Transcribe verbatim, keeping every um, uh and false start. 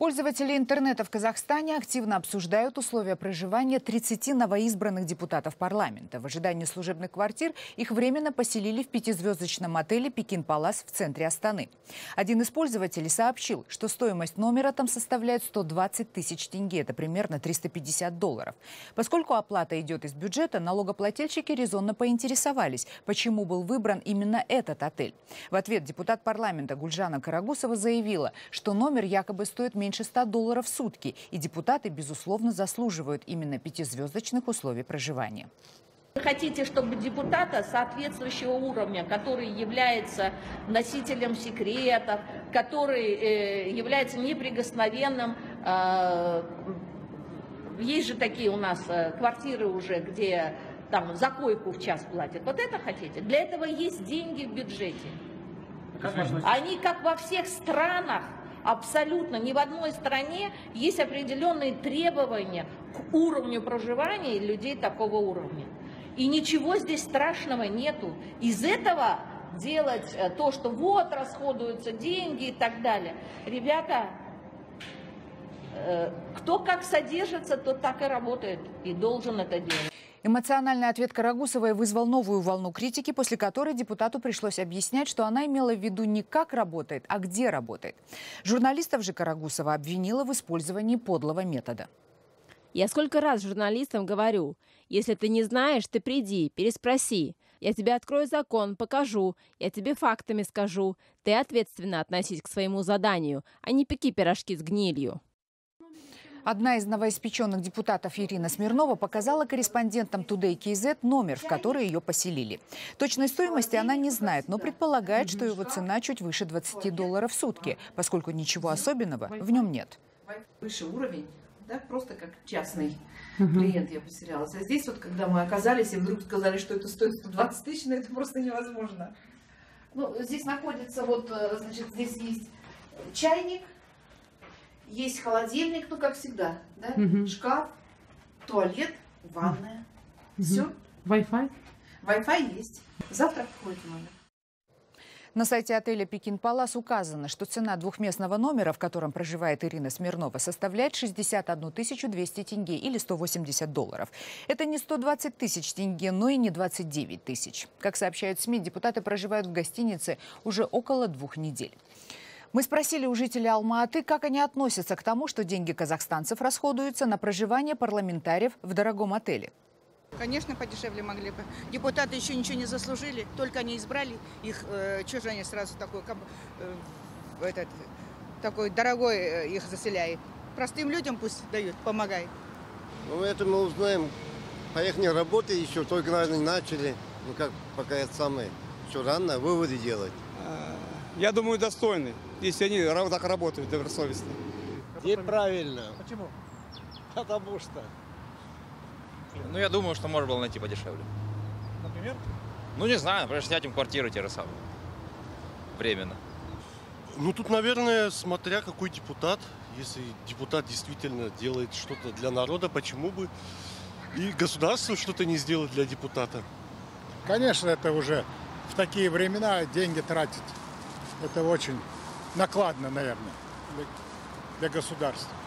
Пользователи интернета в Казахстане активно обсуждают условия проживания тридцати новоизбранных депутатов парламента. В ожидании служебных квартир их временно поселили в пятизвездочном отеле «Пекин Палас» в центре Астаны. Один из пользователей сообщил, что стоимость номера там составляет сто двадцать тысяч тенге, это примерно триста пятьдесят долларов. Поскольку оплата идет из бюджета, налогоплательщики резонно поинтересовались, почему был выбран именно этот отель. В ответ депутат парламента Гульжана Карагусова заявила, что номер якобы стоит меньше ста долларов в сутки, и депутаты, безусловно, заслуживают именно пятизвездочных условий проживания. Вы хотите, чтобы депутата соответствующего уровня, который является носителем секретов, который э, является неприкосновенным, э, есть же такие у нас э, квартиры уже, где там за койку в час платят. Вот это хотите? Для этого есть деньги в бюджете. Они, как во всех странах, абсолютно ни в одной стране есть определенные требования к уровню проживания людей такого уровня. И ничего здесь страшного нету. Из этого делать то, что вот расходуются деньги и так далее. Ребята, кто как содержится, тот так и работает и должен это делать. Эмоциональный ответ Карагусовой вызвал новую волну критики, после которой депутату пришлось объяснять, что она имела в виду не как работает, а где работает. Журналистов же Карагусова обвинила в использовании подлого метода. Я сколько раз журналистам говорю, если ты не знаешь, ты приди, переспроси. Я тебе открою закон, покажу, я тебе фактами скажу. Ты ответственно относись к своему заданию, а не пеки пирожки с гнилью. Одна из новоиспеченных депутатов Ирина Смирнова показала корреспондентам Today кей зет номер, в который ее поселили. Точной стоимости она не знает, но предполагает, что его цена чуть выше двадцати долларов в сутки, поскольку ничего особенного в нем нет. Выше уровень, да, просто как частный клиент я поселялась. А здесь вот, когда мы оказались и вдруг сказали, что это стоит сто двадцать тысяч, ну это просто невозможно. Ну, здесь находится вот, значит, здесь есть чайник. Есть холодильник, ну, как всегда, да? Угу. Шкаф, туалет, ванная. Угу. Все. Wi-Fi? Wi-Fi есть. Завтра входит номер. На сайте отеля «Пекин Палас» указано, что цена двухместного номера, в котором проживает Ирина Смирнова, составляет шестьдесят одну тысячу двести тенге или сто восемьдесят долларов. Это не сто двадцать тысяч тенге, но и не двадцать девять тысяч. Как сообщают СМИ, депутаты проживают в гостинице уже около двух недель. Мы спросили у жителей Алма-Аты, как они относятся к тому, что деньги казахстанцев расходуются на проживание парламентариев в дорогом отеле. Конечно, подешевле могли бы. Депутаты еще ничего не заслужили, только они избрали их, э, что же они сразу такой, э, этот, такой дорогой э, их заселяет. Простым людям пусть дают, помогай. Ну, это мы узнаем. По их работе еще только, наверное, начали. Ну, как пока это самое, еще рано выводы делать. Я думаю, достойны, если они так работают добросовестно. Неправильно. Почему? Потому что. Ну, я думаю, что можно было найти подешевле. Например? Ну, не знаю, например, снять им квартиру те же самые. Временно. Ну, тут, наверное, смотря какой депутат. Если депутат действительно делает что-то для народа, почему бы и государство что-то не сделать для депутата? Конечно, это уже в такие времена деньги тратить. Это очень накладно, наверное, для, для государства.